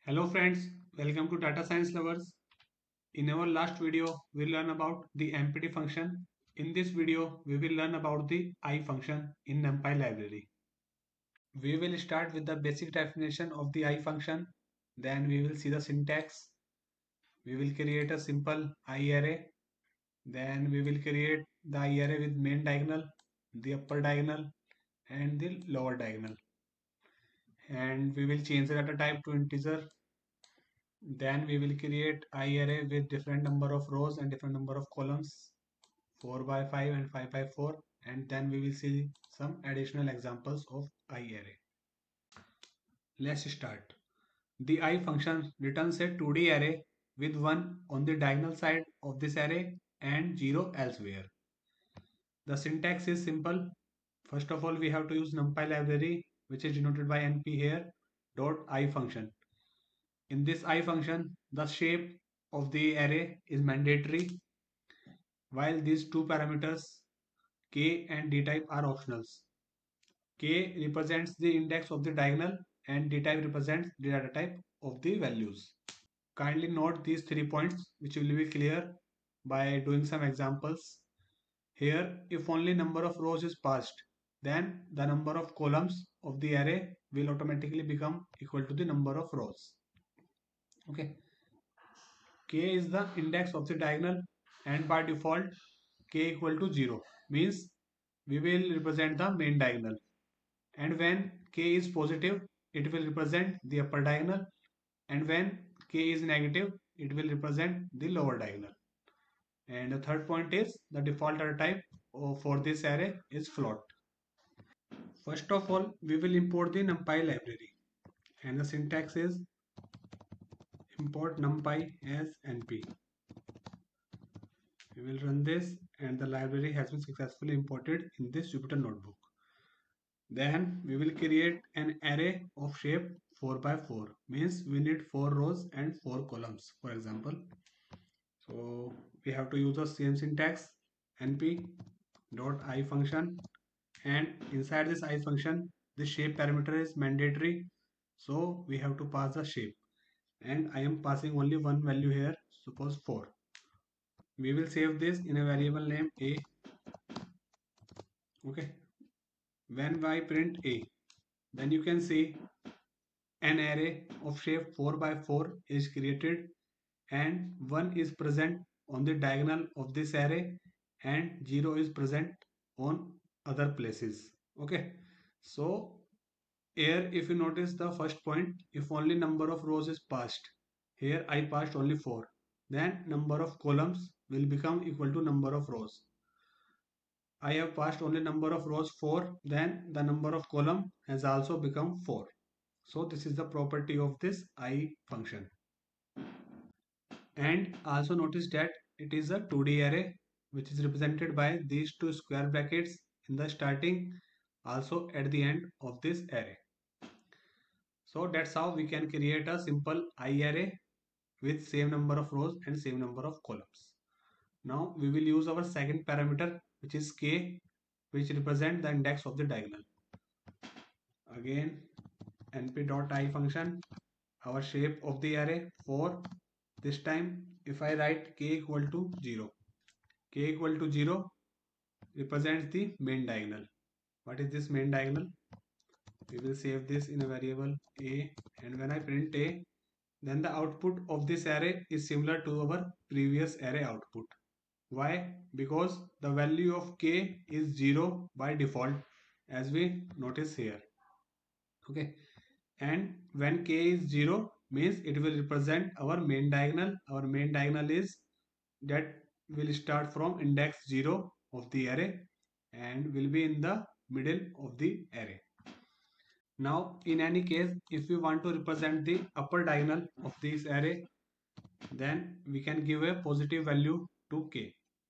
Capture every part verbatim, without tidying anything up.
Hello friends, welcome to Data Science Lovers. In our last video, we learned about the M P T function. In this video, we will learn about the I function in NumPy library. We will start with the basic definition of the I function. Then we will see the syntax. We will create a simple I array. Then we will create the I array with main diagonal, the upper diagonal, and the lower diagonal. And we will change the data type to integer. Then we will create I array with different number of rows and different number of columns, four by five and five by four, and then we will see some additional examples of I array. Let's start. The I function returns a two D array with one on the diagonal side of this array and zero elsewhere. The syntax is simple. First of all, we have to use NumPy library, which is denoted by N P here, dot I function. In this I function, the shape of the array is mandatory, while these two parameters k and dtype are optionals. K represents the index of the diagonal and dtype represents the data type of the values. Kindly note these three points, which will be clear by doing some examples. Here, if only number of rows is passed, then the number of columns of the array will automatically become equal to the number of rows. Okay. K is the index of the diagonal, and by default k equal to zero means we will represent the main diagonal, and when k is positive it will represent the upper diagonal, and when k is negative it will represent the lower diagonal. And the third point is the default data type for this array is float. First of all, we will import the NumPy library, and the syntax is import NumPy as np. We will run this, and the library has been successfully imported in this Jupyter notebook. Then we will create an array of shape four by four, means we need four rows and four columns, for example. So we have to use the same syntax, np dot I function, and inside this I function the shape parameter is mandatory, so we have to pass the shape, and I am passing only one value here, suppose four. We will save this in a variable name a. Okay, when I print a, then you can see an array of shape four by four is created, and one is present on the diagonal of this array and zero is present on other places. Okay, so here if you notice the first point, if only number of rows is passed, here I passed only four, then number of columns will become equal to number of rows. I have passed only number of rows four, then the number of column has also become four. So this is the property of this I function. And also notice that it is a two D array which is represented by these two square brackets in the starting, also at the end of this array. So that's how we can create a simple I array with same number of rows and same number of columns. Now we will use our second parameter, which is k, which represent the index of the diagonal. Again, np.I function, our shape of the array four. This time if I write k equal to zero, k equal to zero represents the main diagonal. What is this main diagonal? We will save this in a variable a, and when I print a, then the output of this array is similar to our previous array output. Why? Because the value of k is zero by default, as we notice here. Okay, and when k is zero means it will represent our main diagonal. Our main diagonal is that will start from index zero of the array and will be in the middle of the array. Now in any case, if we want to represent the upper diagonal of this array, then we can give a positive value to k.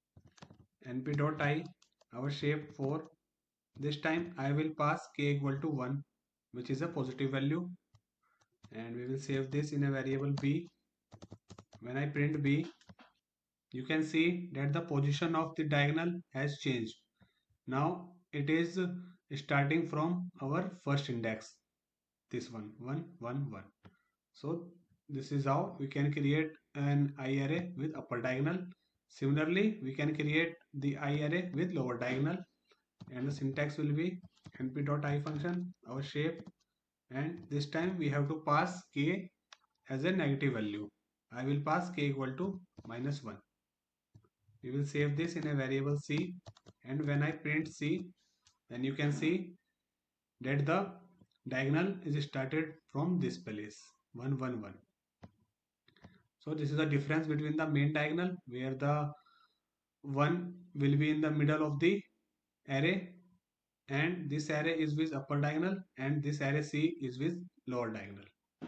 np.I, our shape four. This time I will pass k equal to one, which is a positive value, and we will save this in a variable b. When I print b, you can see that the position of the diagonal has changed. Now it is starting from our first index, this one, one, one, one. So this is how we can create an I array with upper diagonal. Similarly, we can create the I array with lower diagonal, and the syntax will be np.i function, our shape, and this time we have to pass k as a negative value. I will pass k equal to minus one. We will save this in a variable c, and when I print c, then you can see that the diagonal is started from this place, one one one. So this is the difference between the main diagonal, where the one will be in the middle of the array, and this array is with upper diagonal, and this array C is with lower diagonal.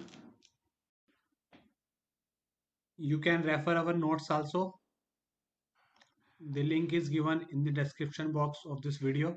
You can refer our notes also. The link is given in the description box of this video.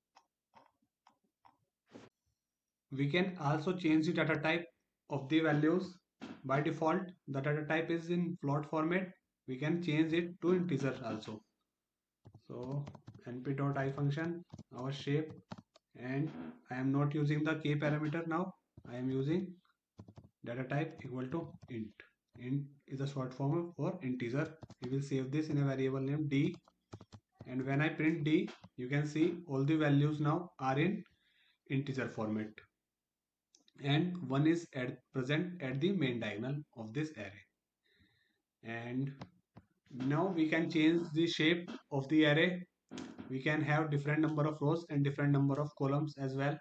We can also change the data type of the values. By default, the data type is in float format. We can change it to integer also. So np.i function, our shape, and I am not using the k parameter now. I am using data type equal to int. Int is a short form for integer. We will save this in a variable named d, and when I print d, you can see all the values now are in integer format, and one is at present at the main diagonal of this array. And now we can change the shape of the array. We can have different number of rows and different number of columns as well.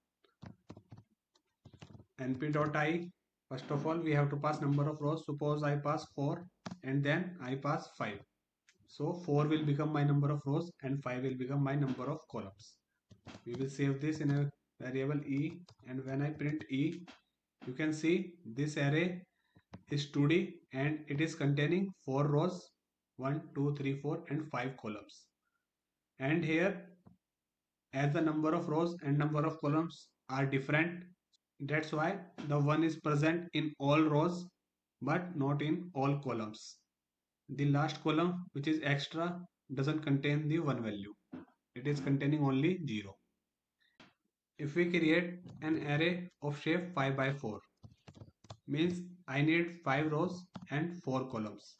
np.i, first of all we have to pass number of rows. Suppose I pass four and then I pass five. So four will become my number of rows and five will become my number of columns. We will save this in a variable e, and when I print e, you can see this array is two D and it is containing four rows, one, two, three, four and five columns. And here, as the number of rows and number of columns are different, that's why the one is present in all rows but not in all columns. The last column, which is extra, doesn't contain the one value. It is containing only zero. If we create an array of shape five by four, means I need five rows and four columns.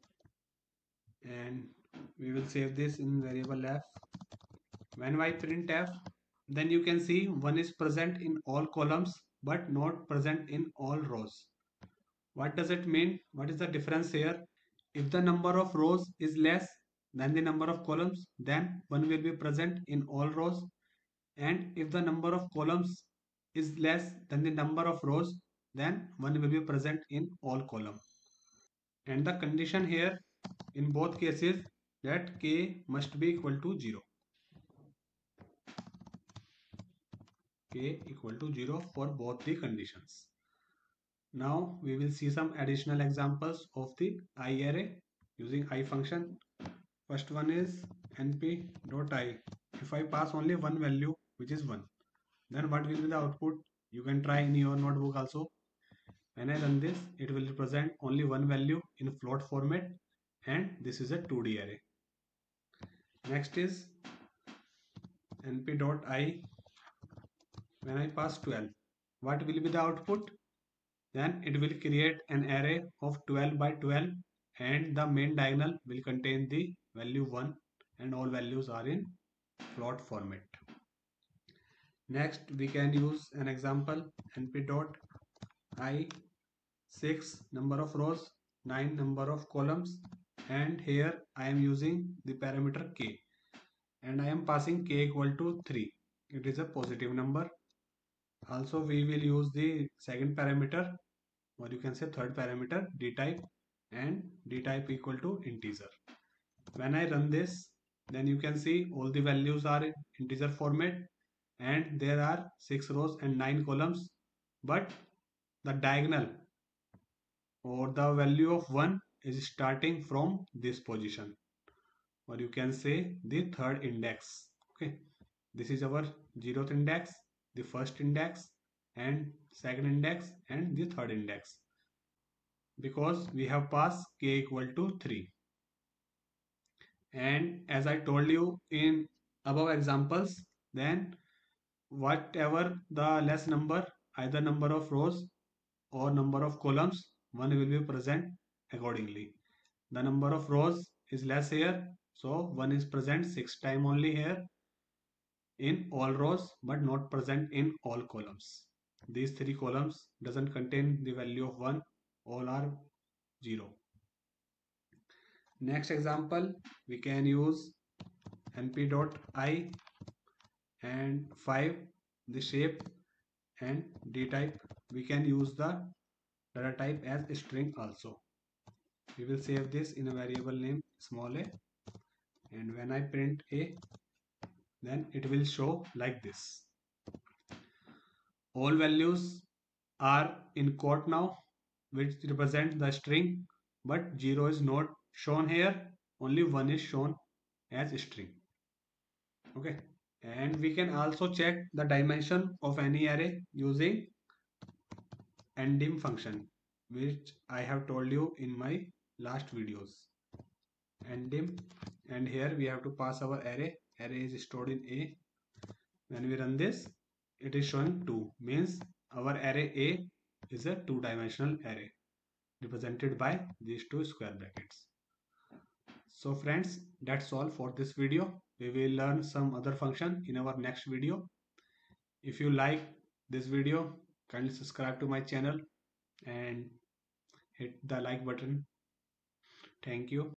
And we will save this in variable f. When I print f, then you can see one is present in all columns but not present in all rows. What does it mean? What is the difference here? If the number of rows is less than the number of columns, then one will be present in all rows. And if the number of columns is less than the number of rows, then one will be present in all columns. And the condition here in both cases, that k must be equal to zero. K equal to zero for both the conditions. Now we will see some additional examples of the I array using I function. First one is np.i. If I pass only one value, which is one, then what will be the output? You can try in your notebook also. When I run this, it will represent only one value in float format, and this is a two D array. Next is np.i. When I pass twelve, what will be the output? Then it will create an array of twelve by twelve, and the main diagonal will contain the value one, and all values are in float format. Next, we can use an example np.i six number of rows, nine number of columns, and here I am using the parameter k, and I am passing k equal to three. It is a positive number. Also we will use the second parameter, or you can say third parameter, dtype, and dtype equal to integer. When I run this, then you can see all the values are in integer format, and there are six rows and nine columns, but the diagonal or the value of one is starting from this position, or you can say the third index. Okay, this is our zeroth index, the first index, and second index, and the third index, because we have passed k equal to three. And as I told you in above examples, then whatever the less number, either number of rows or number of columns, one will be present accordingly. The number of rows is less here, so one is present six times only here in all rows but not present in all columns. These three columns doesn't contain the value of one, all are zero. Next example, we can use mp.i and five, the shape, and d type. We can use the data type as string also. We will save this in a variable name small a, and when I print a, then it will show like this. All values are in quote now, which represent the string, but zero is not shown here, only one is shown as string. Okay, and we can also check the dimension of any array using ndim function, which I have told you in my last videos. Ndim, and here we have to pass our array. Array is stored in A. When we run this, it is showing two, means our array A is a two-dimensional array represented by these two square brackets. So friends, that's all for this video. We will learn some other function in our next video. If you like this video, kindly subscribe to my channel and hit the like button. Thank you.